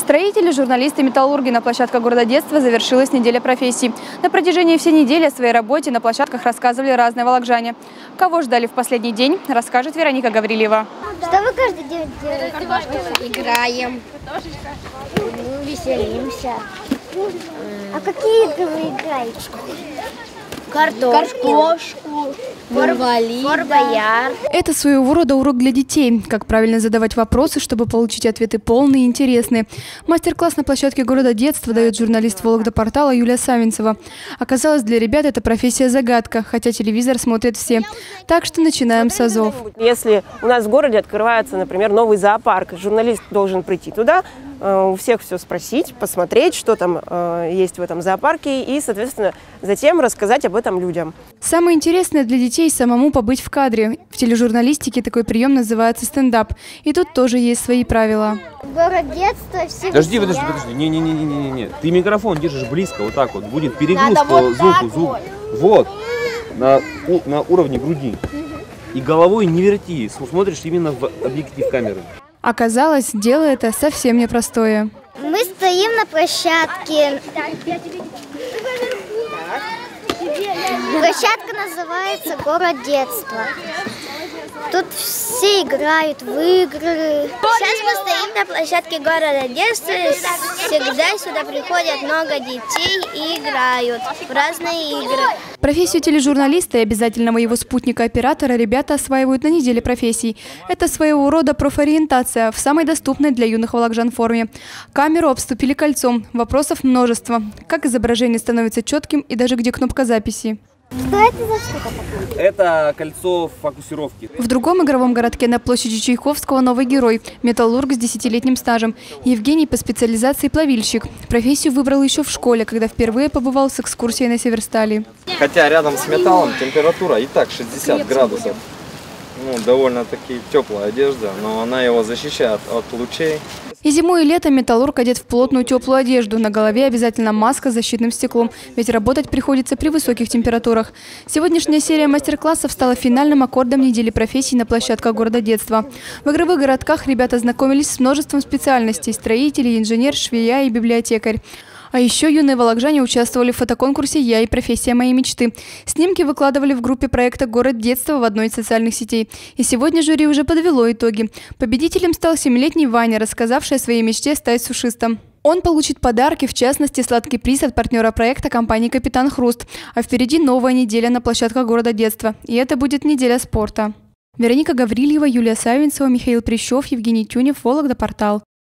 Строители, журналисты, металлурги на площадках города детства завершилась неделя профессий. На протяжении всей недели о своей работе на площадках рассказывали разные волокжане. Кого ждали в последний день, расскажет Вероника Гаврилева. Что вы каждый день делаете? Играем, веселимся. А какие игры вы играете? Картошку, форт-бояр. Это своего рода урок для детей. Как правильно задавать вопросы, чтобы получить ответы полные и интересные. Мастер-класс на площадке города детства дает журналист Вологда-портала Юлия Савинцева. Оказалось, для ребят эта профессия загадка, хотя телевизор смотрят все. Так что начинаем с азов. Если у нас в городе открывается, например, новый зоопарк, журналист должен прийти туда, у всех все спросить, посмотреть, что там есть в этом зоопарке и, соответственно, затем рассказать об этом людям. Самое интересное для детей – самому побыть в кадре. В тележурналистике такой прием называется стендап. И тут тоже есть свои правила. Город детства, все Подожди. Не. Ты микрофон держишь близко, вот так вот. Будет перегруз по звуку. Вот. На уровне груди. И головой не верти. Смотришь именно в объектив камеры. Оказалось, дело это совсем непростое. Мы стоим на площадке. Площадка называется «Город детства». Тут все играют в игры. Сейчас мы стоим на площадке города детства. Всегда сюда приходят много детей и играют в разные игры. Профессию тележурналиста и обязательного его спутника-оператора ребята осваивают на неделе профессий. Это своего рода профориентация в самой доступной для юных вологжан форме. Камеру обступили кольцом. Вопросов множество. Как изображение становится четким и даже где кнопка записи. Что это за штука такая? Это кольцо фокусировки. В другом игровом городке на площади Чайковского новый герой – металлург с 10-летним стажем. Евгений по специализации плавильщик. Профессию выбрал еще в школе, когда впервые побывал с экскурсией на Северстали. Хотя рядом с металлом температура и так 60 градусов. Довольно-таки теплая одежда, но она его защищает от лучей. И зимой, и летом металлург одет в плотную теплую одежду. На голове обязательно маска с защитным стеклом, ведь работать приходится при высоких температурах. Сегодняшняя серия мастер-классов стала финальным аккордом недели профессий на площадках города детства. В игровых городках ребята знакомились с множеством специальностей – строители, инженер, швея и библиотекарь. А еще юные вологжане участвовали в фотоконкурсе «Я и профессия моей мечты». Снимки выкладывали в группе проекта «Город детства» в одной из социальных сетей. И сегодня жюри уже подвело итоги. Победителем стал 7-летний Ваня, рассказавший о своей мечте стать сушистом. Он получит подарки, в частности, сладкий приз от партнера проекта компании «Капитан Хруст». А впереди новая неделя на площадках города детства. И это будет неделя спорта. Вероника Гаврилева, Юлия Савинцева, Михаил Прищев, Евгений Тюнев, Вологда-портал.